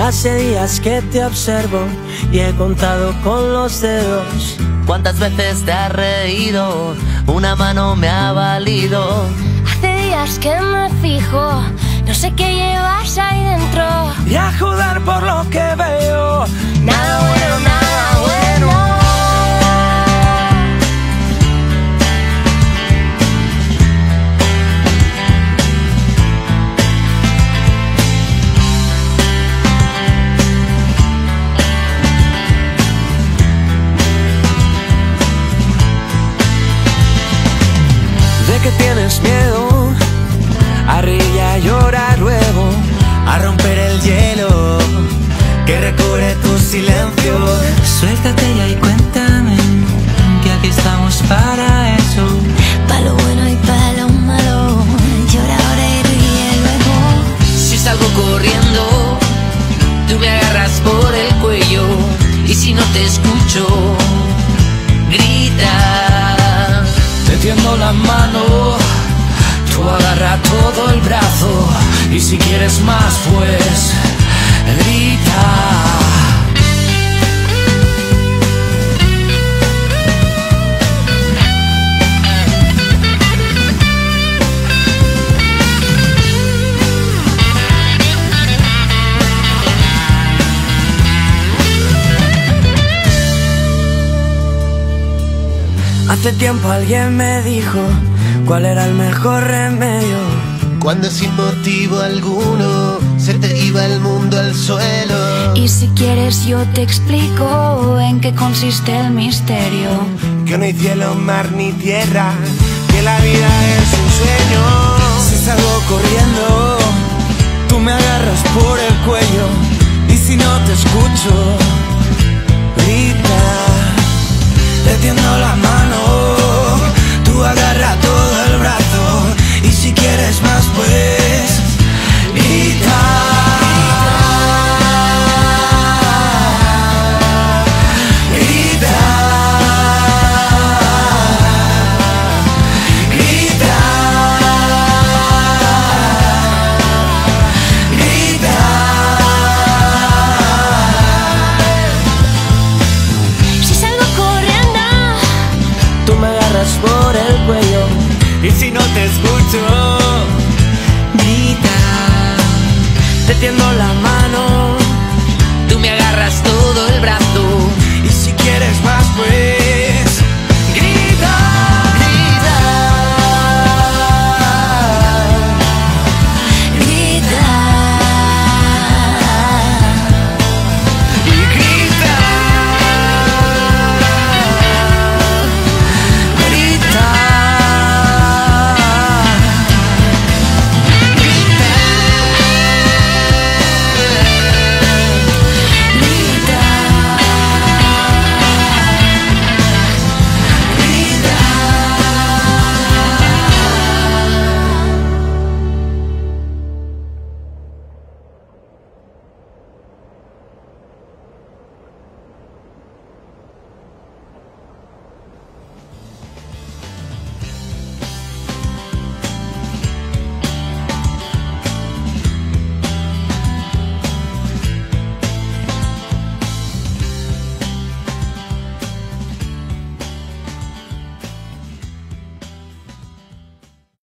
Hace días que te observo y he contado con los dedos cuántas veces te has reído, una mano me ha valido. Hace días que me fijo, no sé qué llevas ahí dentro. Y a juzgar por lo que veo, Nada bueno, nada bueno. de que tienes miedo a reír y a llorar luego, a romper el hielo que recubre tu silencio. Suéltate ya y cuéntame que aquí estamos para eso. Pa' lo bueno y pa' lo malo, llora ahora y ríe luego. Si salgo corriendo, tú me agarras por el cuello, y si no te escucho, grita. Te tiendo la mano, tú agarra todo el brazo, y si quieres más pues grita. Hace tiempo alguien me dijo cuál era el mejor remedio. Cuando sin motivo alguno se te iba el mundo al suelo. Y si quieres yo te explico en qué consiste el misterio. Que no hay cielo, mar ni tierra, que la vida es un sueño. Si salgo corriendo, tú me agarras por el cuello, y si no te escucho, grita. Te tiendo la mano,